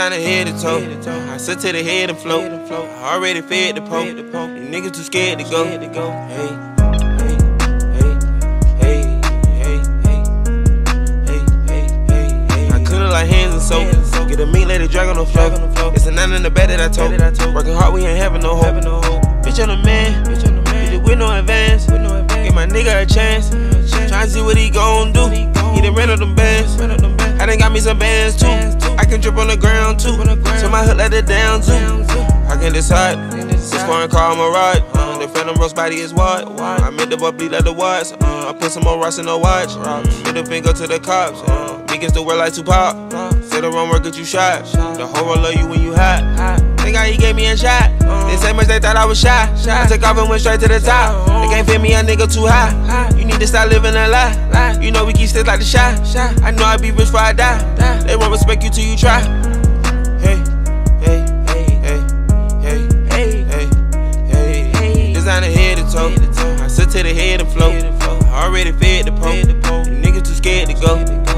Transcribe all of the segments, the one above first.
Designer head to toe. I sit to the head and float. I already fed the poke. These niggas too scared to go. Hey. Like hands and soap. Get a meat, let it drag on the floor. It's a 9 in the bed that I told. Working hard, we ain't having no hope. Bitch on the man, bitch it with no advance. Give my nigga a chance. Tryna see what he gon' do. He done ran up them bands. I done got me some bands too. I can drip on the ground too. So my hood let it down too. I can decide. This foreign car, I'ma ride. The phantom roast body is what? I made the boy bleed like the watch. I put some more rocks in the watch. Middle finger to the cops. Niggas still wear like Tupac. Say the wrong word, get you shot. The whole world love you when you hot. Think how he gave me a shot. They say much they thought I was shy. I took off and went straight to the top. They can't fit me a nigga too high. You need to stop living a lie. You know we keep sticks like the shot. I know I be rich before I die. They won't respect you till you try. Hey. Designer head to toe. I sit to the head and float. I already fed the poke. These niggas too scared to go.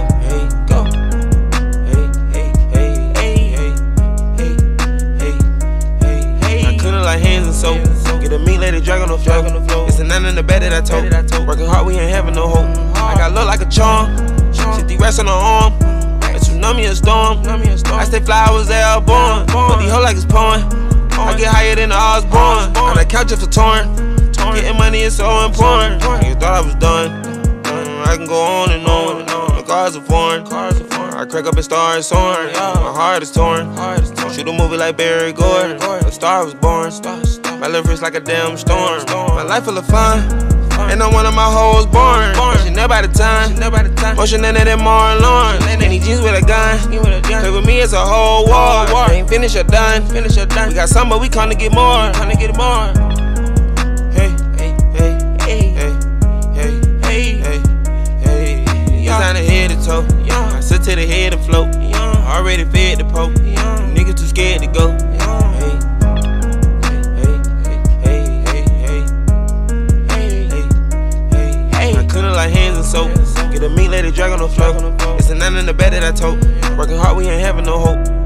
I couldn't like hands and soap. Get a meat, let it drag on the floor. It's a 9 in the bed that I told. Working hard, we ain't having no hope. I got look like a charm. 50 racks on the arm. A tsunami, a storm. I stay fly, I was airborne. But these hoes like it's pouring. I get higher than the Osborne. On the couch just for torn. Getting money is so important. You thought I was done. I can go on and on. My cars are foreign. I crack up and start soaring. My heart is torn. Shoot a movie like Barry Gordon. A star was born. My life is like a damn storm. My life full of fun. And I'm one of my hoes born. She never by the time. Motion in it and more alarm. Any jeans with a gun. Play with me, it's a whole war. Ain't finished or done. We got some, but we come to get more. Designer head to toe. I sit to the head and float. I already fed the poke. Niggas too scared to go. I couldn't like hands and soap. Get a meat, let it drag on the floor. It's a 9 in the bed that I told. Working hard, we ain't having no hope.